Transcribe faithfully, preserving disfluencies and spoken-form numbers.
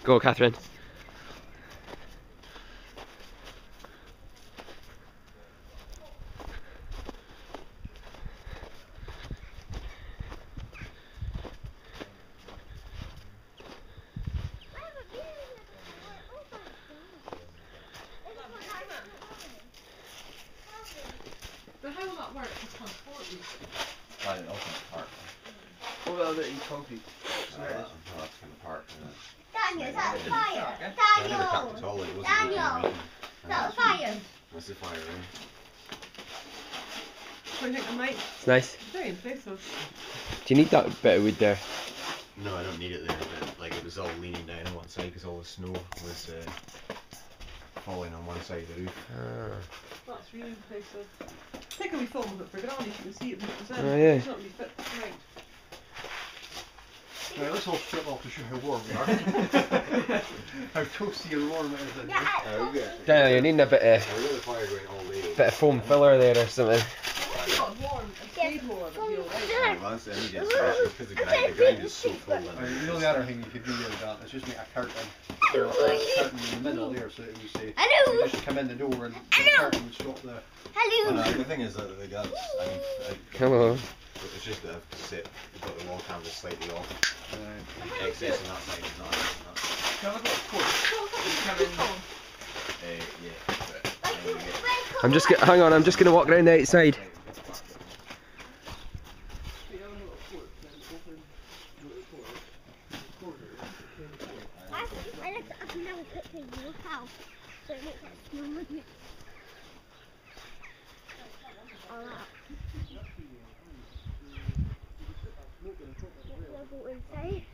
Go, Catherine. But how will that work to transport you? I don't know, it's in the park. What about the concrete? Oh, that's, oh, that's in the park, isn't it? Daniel, that's fire! I never tapped Daniel! at all, it wasn't Daniel! That's fire! That's the fire, right? What do you think of Mike? It's nice. Very impressive. Do you need that bit of wood there? No, I don't need it there, but like it was all leaning down on one side because all the snow was uh, falling on one side of the roof. Ah. That's really impressive. Take a wee film of it for Granny, you can see it when it was in. Oh, yeah. It's not really fit right. Right, let's all strip off to show how warm we are. How toasty and warm it is in here. Uh, we got, Daniel, you're needing a bit of, uh, we got the fire going all day. bit of foam filler there or something. It's not warm, it's stayed warm, it'll be alright. Well, that's the only inspiration because the ground, the ground is so full. And Right, the only other thing you could do with that is just make a curtain. Or a curtain in the middle there so it would say, you just come in the door and the curtain would stop there. And, uh, the thing is that the guys, I mean, I, Hello. it's just that I've set, we've got the wall canvas slightly off. Right. The excess on that side is not on that. Can I have a coat? Come in. Uh, yeah, but then we get I'm just get, hang on, I'm just gonna walk around the outside. I looked up and down quickly in your house, so it makes that smell, doesn't it? All out. Let's go inside.